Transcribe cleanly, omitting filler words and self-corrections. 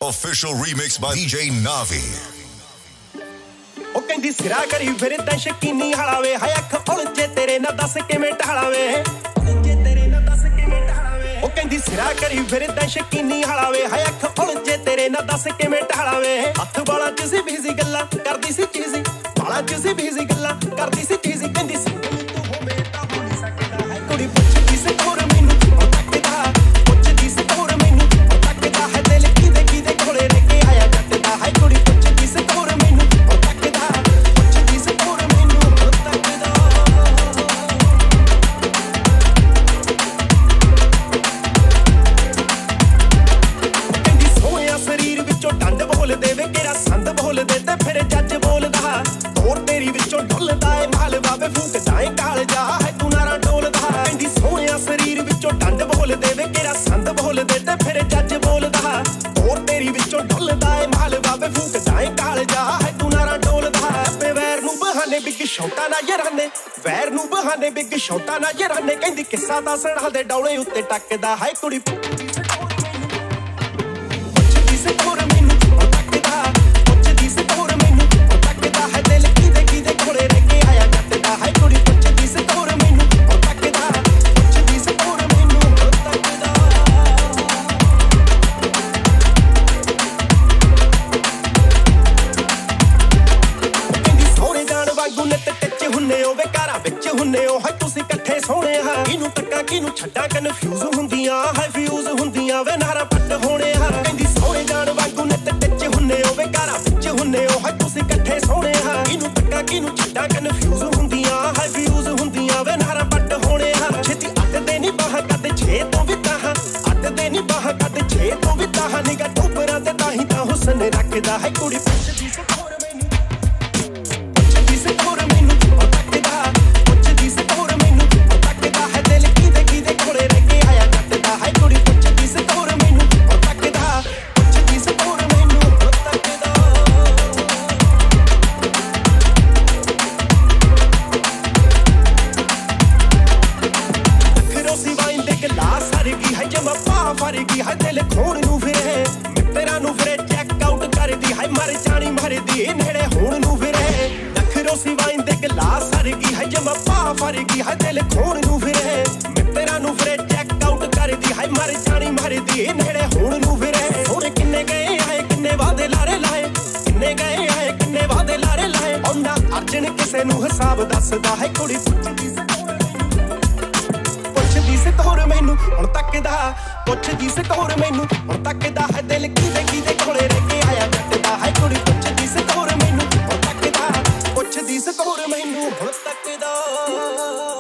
Official remix by DJ Navi. ਉਹ ਕਹਿੰਦੀ ਸਿਰਾ ਕਰੀ ਫਿਰਦਾ ਸ਼ਕੀਨੀ ਹਲਾਵੇ ਹਾਏ ਅੱਖ ਉਲਝੇ ਤੇਰੇ ਨਾਲ ਦੱਸ ਕਿਵੇਂ ਢਾਲਾਵੇ ਉਲਝੇ ਤੇਰੇ ਨਾਲ ਦੱਸ ਕਿਵੇਂ ਢਾਲਾਵੇ ਉਹ ਕਹਿੰਦੀ ਸਿਰਾ ਕਰੀ ਫਿਰਦਾ ਸ਼ਕੀਨੀ ਹਲਾਵੇ ਹਾਏ ਅੱਖ ਉਲਝੇ ਤੇਰੇ ਨਾਲ ਦੱਸ ਕਿਵੇਂ ਢਾਲਾਵੇ ਹੱਥ ਵਾਲਾ ਜਿਸੀ ਬਿਜ਼ੀ ਗੱਲਾਂ ਕਰਦੀ ਸੀ ਚੀਜ਼ੀ ਵਾਲਾ ਜਿਸੀ ਬਿਜ਼ੀ ਗੱਲਾਂ ਕਰਦੀ ਸੀ ਚੀਜ਼ੀ ਕਹਿੰਦੀ ਸੀ ਤੂੰ ਹੋਵੇ ਤਾਂ ਹੋ ਨਹੀਂ ਸਕਦਾ ਹੈ ਕੁੜੀ ਪੁੱਛਦੀ ਸੀ ਹੋਰ ਮੈਨੂੰ ਉਹ ਤੱਕਦਾ ਪੁੱਛਦੀ ਸੀ ਹੋਰ ਮੈਨੂੰ ਉਹ ਤੱਕਦਾ ਹੈ ਦਿਲ ਕਿਦੇ ਕਿਦੇ ਕੋਲੇ ਰਹਿ ਕੇ ਆਇਆ ਜੱਟਦਾ ਹੈ ਕੁੜੀ ਪੁੱਛਦੀ ਸੀ ਹੋਰ ਮੈਨੂੰ ਉਹ ਤੱਕਦਾ ਪੁੱਛਦੀ ਸੀ ਹੋਰ ਮੈਨੂੰ ਉਹ ਤੱਕਦਾ ਕਹਿੰਦੀ ਸੋਹਣਿਆ ਸਰੀਰ ਵਿੱਚੋਂ ਡੰਡ ਬੋਲਦੇ ਵੇ ਕਿਹੜਾ ਸੰਦ ਬੋਲਦੇ ਤੇ ਫਿਰ ਜੱਜ ਬੋਲਦਾ ਤੋਰ ਤੇਰੀ ਵਿੱਚੋਂ ਢੁੱਲਦਾ ਏ ਮਾਲ ਬਾਬੇ ਫੂਕਦਾ ਏ ਕਾਲ ਜਾ ਹੈ ਤੂੰ ਨਾਰਾ ਡੋਲਦਾ ਕਹਿੰਦੀ ਸੋਹਣਿਆ ਸਰੀਰ ਵਿੱਚੋਂ ਡੰਡ ਬੋਲਦੇ ਵੇ ਕਿਹੜਾ ਸੰਦ ਬੋਲਦੇ ਤੇ ਫਿਰ ਜੱਜ ਬੋਲਦਾ ਤੋਰ ਤੇਰੀ ਵਿੱਚੋਂ ਢੁੱਲਦਾ ਏ ਮਾਲ ਬਾਬੇ ਫੂਕਦਾ ਏ ਕਾਲ ਜਾ ਹੈ ਤੂੰ ਨਾਰਾ ਡੋਲਦਾ ਆਪੇ ਵੈਰ ਨੂੰ ਬਹਾਨੇ ਬਿੱਗ ਸ਼ੌਟਾ ਨਾ ਯਾਰਾਨੇ ਵੈਰ ਨੂੰ ਬਹਾਨੇ ਬਿੱਗ ਸ਼ੌਟਾ ਨਾ ਯਾਰਾਨੇ ਕਹਿੰਦੀ ਕਿੱਸਾ ਦੱਸਣਾ ਦੇ ਡੌਲੇ ਉੱਤੇ ਟੱਕਦਾ ਹੈ ਕੁੜੀ ਪੁੱਛਦੀ ਸੀ ਹੋਰ ਮੈਨੂੰ ਉਹ ਤੱਕਦਾ ਪੁੱਛਦੀ ਸੀ ਹੋਰ ਮੈਨੂੰ ਉਹ ਤੱਕਦਾ ਹੈ ਦਿਲ ਕਿਦੇ ਕਿਦੇ ਕੋਲੇ ਰਹਿ ਕੇ ਆਇਆ ਜੱਟਦਾ ਹੈ ਕੁੜੀ ਪੁੱਛਦੀ ਸੀ ਹੋਰ ਮੈਨੂੰ ਉਹ ਤੱਕਦਾ ਪੁੱਛਦੀ ਸੀ ਹੋਰ ਮੈਨੂੰ ਉਹ ਤੱਕਦਾ ਕਹਿੰਦੀ ਸੋਹਣੇ ਜਾਣ ਵਾਂਗੂ ਨਿੱਤ ਟਿੱਚ ਹੁੰਨੇ ਹੋ ਵੇ ਘਰਾਂ ਵਿੱਚ ਹੁੰਨੇ ਹੋ ਹੈ ਤੁਸੀਂ ਇਕੱਠੇ ਸੋਹਣੇ ਹਾਂ ਕਿਹਨੂੰ ਤੱਕਾਂ ਕਿਹਨੂੰ ਛੱਡਾਂ ਕਨਫਿਊਜ਼ ਹੁੰਦੀਆਂ ਹੈ ਫਿਊਜ਼ ਹੁੰਦੀਆਂ ਵੇ ਨਾਰਾ ਪੱਟ ਹੋਣੇ ਹਾਂ ਕਹਿੰਦੀ ਸੋਹਣੇ ਜਾਣ ਵਾਂਗੂ ਨਿੱਤ ਟਿੱਚ ਹੁੰਨੇ ਹੋ ਵੇ ਘਰਾਂ ਵਿੱਚ ਹੁੰਨੇ ਹੋ ਹੈ ਤੁਸੀਂ ਇਕੱਠੇ ਸੋਹਣੇ ਹਾਂ ਕਿਹਨੂੰ ਤੱਕਾਂ ਕਿਹਨੂੰ ਛੱਡਾਂ ਕਨਫਿਊਜ਼ ਹੁੰਦੀਆਂ ਹੈ ਫਿਊਜ਼ ਹੁੰਦੀਆਂ ਵੇ ਨਾਰਾ ਪੱਟ ਹੋਣੇ ਹਾਂ ਛੇਤੀ ਅੱਡਦੇ ਨਹੀਂ ਬਾਹਾਂ ਕੱਢ ਛੇ ਤੋਂ ਵੀ ਤਾਹਾਂ ਅੱਡਦੇ ਨਹੀਂ ਬਾਹਾਂ ਕੱਢ ਛੇ ਤੋਂ ਵੀ ਤਾਹਾਂ ਨਿਗਾ ਟੋਪਰਾਂ ਤੇ ਤਾਂ ਹੀ ਤਾਂ ਹੁਸਨ ਰੱਖਦਾ ਹੈ ਕੁੜੀ ਪੁੱਛਦੀ ਸੀ ਹੋਰ ਮੈਨੂੰ ਪੁੱਛਦੀ ਸੀ ਹੋਰ ਮੈਨੂੰ ਉਹ ਤੱਕਦਾ ਪੁੱਛਦੀ ਸੀ ਹੋਰ ਮੈਨੂੰ ਉਹ ਤੱਕਦਾ ਹੈ ਦਿਲ ਕਿਦੇ ਕਿਦੇ ਕੋਲੇ ਰਹਿ ਕੇ ਆਇਆ ਜੱਟਦਾ ਹੈ ਕੁੜੀ ਪੁੱਛਦੀ ਸੀ ਹੋਰ ਮੈਨੂੰ ਉਹ ਤੱਕਦਾ ਪੁੱਛਦੀ ਸੀ ਹੋਰ ਮੈਨੂੰ ਉਹ ਤੱਕਦਾ ਖਰੋਸੀ ਵਾਈਨ ਦੇ ਗਲਾਸ ਹਰਗੀ ਹੈ ਜਮਾ ਪਾ ਫਰਗੀ ਹੈ ਦਿਲ ਖੋਣ ਨੂੰ ਫਿਰੇ ਮਿੱਤਰਾਂ ਨੂੰ ਫਿਰੇ ਚੈੱਕ ਆਊਟ ਕਰਦੀ ਹੈ ਮਰ ਜਾਣੀ ਮਰਦੀ ਨੇੜੇ ਹੋਣ ਨੂੰ ਫਿਰੇ ਨਖਰੋਸੀ ਵਾਈਨ ਦੇ ਗਲਾਸ ਹਰਗੀ ਹੈ ਜਮਾ ਪਾ ਫਰਗੀ ਹੈ ਦਿਲ ਖੋਣ ਨੂੰ ਫਿਰੇ ਮਿੱਤਰਾਂ ਨੂੰ ਫਿਰੇ ਚੈੱਕ ਆਊਟ ਕਰਦੀ ਹੈ ਮਰ ਜਾਣੀ ਮਰਦੀ ਨੇੜੇ ਹੋਣ ਨੂੰ ਫਿਰੇ ਹੁਣ ਕਿੰਨੇ ਗਏ ਆਏ ਕਿੰਨੇ ਵਾਦੇ ਲਾਰੇ ਲਾਏ ਕਿੰਨੇ ਗਏ ਆਏ ਕਿੰਨੇ ਵਾਦੇ ਲਾਰੇ ਲਾਏ ਉਹਨਾਂ ਅਰਜਨ ਕਿਸੇ ਨੂੰ ਹਿਸਾਬ ਦੱਸਦਾ ਹੈ ਕੁੜੀ ਪੁੱਛਦੀ ਸੀ ਹੋਰ ਮੈਨੂੰ ਹੁਣ ਤੱਕਦਾ ਪੁੱਛਦੀ ਸੀ ਹੋਰ ਮੈਨੂੰ ਹੁਣ ਤੱਕਦਾ ਹੈ ਦਿਲ ਕਿਦੇ ਕਿਦੇ ਕੋਲੇ ਰਹਿ ਕੇ ਆਇਆ ਜੱਟਦਾ ਹੈ ਕੁੜੀ ਪੁੱਛਦੀ ਸੀ ਹੋਰ ਮੈਨੂੰ ਹੁਣ ਤੱਕਦਾ ਪੁੱਛਦੀ ਸੀ ਹੋਰ ਮੈਨੂੰ ਹੁਣ ਤੱਕਦਾ